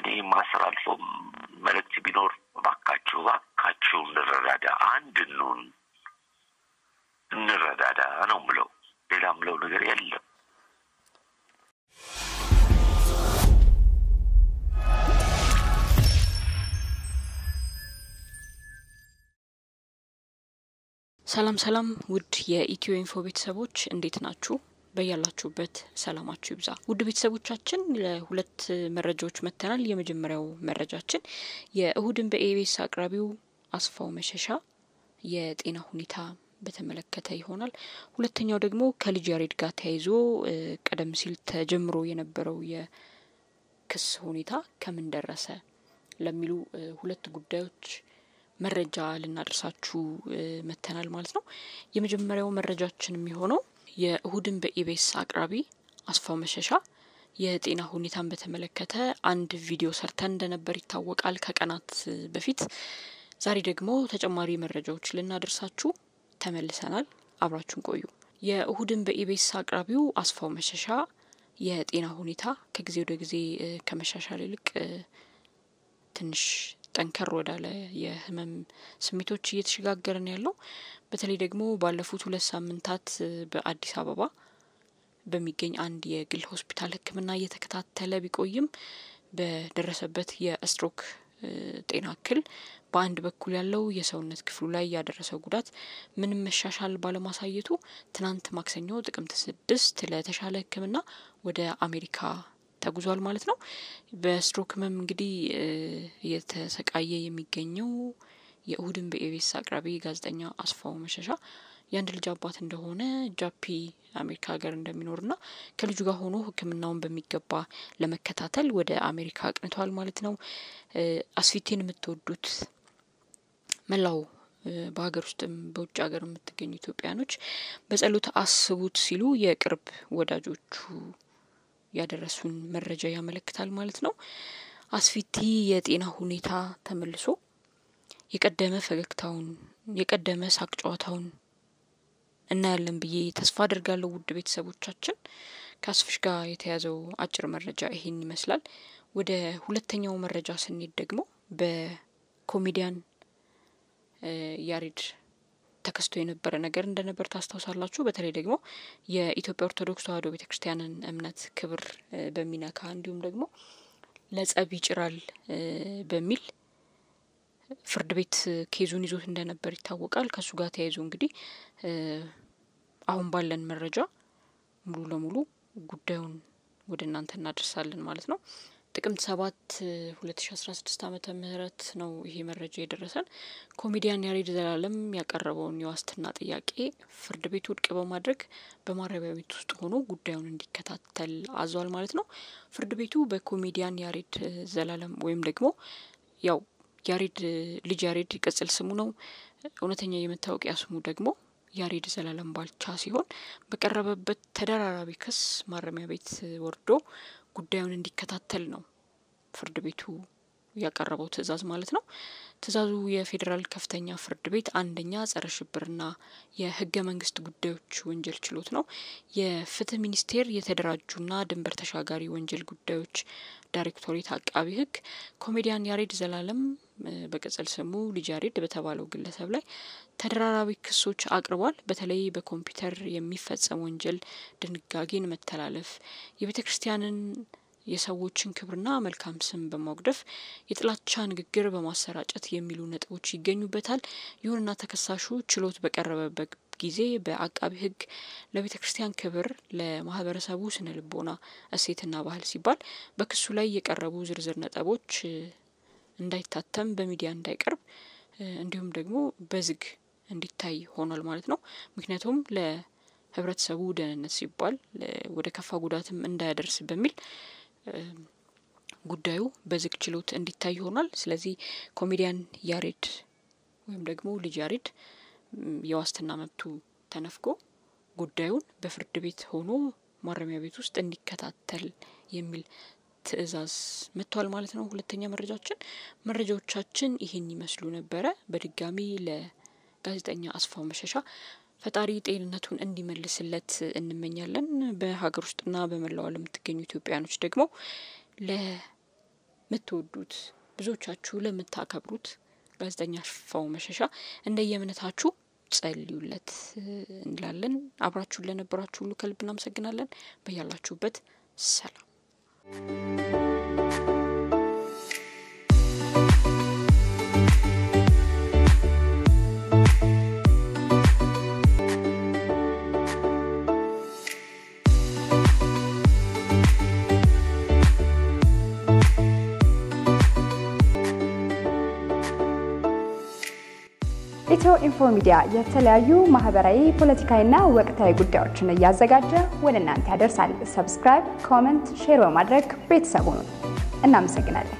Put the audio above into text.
ማስተላልፎ መልእክት ቢኖር ባካችሁ እንረዳዳ፣ አንድ እንረዳዳ ነው የምለው። ሌላ የምለው ነገር የለም። ሰላም ውድ የኢትዮ ኢንፎ ቤተሰቦች እንዴት ናችሁ? በያላችሁበት ሰላማችሁ ይብዛ። ውድ ቤተሰቦቻችን ለሁለት መረጃዎች መተናል። የመጀመሪያው መረጃችን የእሁድን በኢቢኤስ አቅራቢው አስፋው መሸሻ የጤና ሁኔታ በተመለከተ ይሆናል። ሁለተኛው ደግሞ ከልጅ ያሬድ ጋር ተያይዞ ቀደም ሲል ተጀምሮ የነበረው የክስ ሁኔታ ከምን ደረሰ ለሚሉ ሁለት ጉዳዮች መረጃ ልናደርሳችሁ መተናል ማለት ነው። የመጀመሪያው መረጃችን የሚሆነው የእሁድን በኢቢኤስ አቅራቢ አስፋው መሸሻ የጤና ሁኔታን በተመለከተ አንድ ቪዲዮ ሰርተን እንደነበር ይታወቃል ከቀናት በፊት። ዛሬ ደግሞ ተጨማሪ መረጃዎች ልናደርሳችሁ ተመልሰናል። አብራችሁን ቆዩ። የእሁድን በኢቢኤስ አቅራቢው አስፋው መሸሻ የጤና ሁኔታ ከጊዜ ወደ ጊዜ ከመሻሻል ይልቅ ትንሽ ጠንከር ወዳለ የህመም ስሜቶች እየተሸጋገረ ነው ያለው። በተለይ ደግሞ ባለፉት 2 ሳምንታት በአዲስ አበባ በሚገኝ አንድ የግል ሆስፒታል ሕክምና እየተከታተለ ቢቆይም በደረሰበት የስትሮክ ጤና እክል በአንድ በኩል ያለው የሰውነት ክፍሉ ላይ ያደረሰው ጉዳት ምንም መሻሻል ባለማሳየቱ ትናንት ማክሰኞ ጥቅምት 6 ለተሻለ ሕክምና ወደ አሜሪካ ተጉዟል ማለት ነው። በስትሮክ ህመም እንግዲህ የተሰቃየ የሚገኘው የእሁድን በኢቢኤስ አቅራቢ ጋዜጠኛ አስፋው መሸሻ የአንድ ልጅ አባት እንደሆነ ጃፒ አሜሪካ ሀገር እንደሚኖርና ከልጁ ጋር ሆኖ ህክምናውን በሚገባ ለመከታተል ወደ አሜሪካ አቅንቷል ማለት ነው። አስፊቲን የምትወዱት መላው በሀገር ውስጥም በውጭ ሀገር የምትገኙ ኢትዮጵያኖች በጸሎት አስቡት ሲሉ የቅርብ ወዳጆቹ ያደረሱን መረጃ ያመለክታል ማለት ነው። አስፊቲ የጤና ሁኔታ ተመልሶ የቀደመ ፈገግታውን የቀደመ ሳቅ ጨዋታውን እናያለን ብዬ ተስፋ አደርጋለሁ። ውድ ቤተሰቦቻችን ከአስፍሽ ጋር የተያዘው አጭር መረጃ ይሄን ይመስላል። ወደ ሁለተኛው መረጃ ስንሄድ ደግሞ በኮሜዲያን ያሬድ ተከስቶ የነበረ ነገር እንደነበር ታስታውሳላችሁ። በተለይ ደግሞ የኢትዮጵያ ኦርቶዶክስ ተዋሕዶ ቤተክርስቲያንን እምነት ክብር በሚነካ እንዲሁም ደግሞ ለጸብ ይጭራል በሚል ፍርድ ቤት ኬዙን ይዞት እንደነበር ይታወቃል። ከሱ ጋር ተያይዞ እንግዲህ አሁን ባለን መረጃ ሙሉ ለሙሉ ጉዳዩን ወደ እናንተ እናደርሳለን ማለት ነው። ጥቅምት 7 2016 ዓመተ ምህረት ነው ይሄ መረጃ የደረሰን። ኮሜዲያን ያሬድ ዘላለም ያቀረበውን የዋስትና ጥያቄ ፍርድ ቤት ውድቅ በማድረግ በማረሚያ ቤት ውስጥ ሆኖ ጉዳዩን እንዲከታተል አዟል ማለት ነው። ፍርድ ቤቱ በኮሜዲያን ያሬድ ዘላለም ወይም ደግሞ ያው ያሬድ ልጅ ያሬድ ቅጽል ስሙ ነው፣ እውነተኛ የመታወቂያ ስሙ ደግሞ ያሬድ ዘላለም ባልቻ ሲሆን በቀረበበት ተደራራቢ ክስ ማረሚያ ቤት ወርዶ ጉዳዩን እንዲከታተል ነው ፍርድ ቤቱ ያቀረበው ትዕዛዝ ማለት ነው። ትዕዛዙ የፌዴራል ከፍተኛ ፍርድ ቤት አንደኛ ጸረ ሽብርና የህገ መንግስት ጉዳዮች ወንጀል ችሎት ነው። የፍትህ ሚኒስቴር የተደራጁና ድንበር ተሻጋሪ ወንጀል ጉዳዮች ዳይሬክቶሬት አቃቢ ህግ ኮሜዲያን ያሬድ ዘላለም በቅጽል ስሙ ልጅ ያሬድ በተባለው ግለሰብ ላይ ተደራራቢ ክሶች አቅርቧል። በተለይ በኮምፒውተር የሚፈጸም ወንጀል ድንጋጌን መተላለፍ፣ የቤተክርስቲያንን የሰዎችን ክብርና መልካም ስም በማጉደፍ የጥላቻ ንግግር በማሰራጨት የሚሉ ነጥቦች ይገኙበታል። ይሁንና ተከሳሹ ችሎት በቀረበበት ጊዜ በአቃቢ ህግ ለቤተክርስቲያን ክብር፣ ለማህበረሰቡ ስነ ልቦና እሴትና ባህል ሲባል በክሱ ላይ የቀረቡ ዝርዝር ነጥቦች እንዳይታተም በሚዲያ እንዳይቀርብ እንዲሁም ደግሞ በዝግ እንዲታይ ሆኗል ማለት ነው። ምክንያቱም ለህብረተሰቡ ደህንነት ሲባል ወደ ከፋ ጉዳትም እንዳያደርስ በሚል ጉዳዩ በዝግ ችሎት እንዲታይ ሆኗል። ስለዚህ ኮሜዲያን ያሬድ ወይም ደግሞ ልጅ ያሬድ የዋስትና መብቱ ተነፍጎ ጉዳዩን በፍርድ ቤት ሆኖ ማረሚያ ቤት ውስጥ እንዲከታተል የሚል ትዕዛዝ መጥቷል ማለት ነው። ሁለተኛ መረጃዎቻችን ይሄን ይመስሉ ነበረ። በድጋሚ ለጋዜጠኛ አስፋው መሸሻ ፈጣሪ ጤንነቱን እንዲመልስለት እንመኛለን። በሀገር ውስጥና በመላው ዓለም የምትገኙ ኢትዮጵያኖች ደግሞ ምትወዱት ብዙዎቻችሁ ለምታከብሩት ጋዜጠኛ ሽፈራው መሸሻ እንደየእምነታችሁ ጸልዩለት እንላለን። አብራችሁን ለነበራችሁ ሁሉ ከልብ እናመሰግናለን። በያላችሁበት ሰላም ኢትዮ ኢንፎ ሚዲያ የተለያዩ ማህበራዊ ፖለቲካዊና ወቅታዊ ጉዳዮችን ያዘጋጀ ወደ እናንተ ያደርሳል። ሰብስክራይብ፣ ኮሜንት፣ ሼር በማድረግ ቤተሰብ ሁኑ። እናመሰግናለን።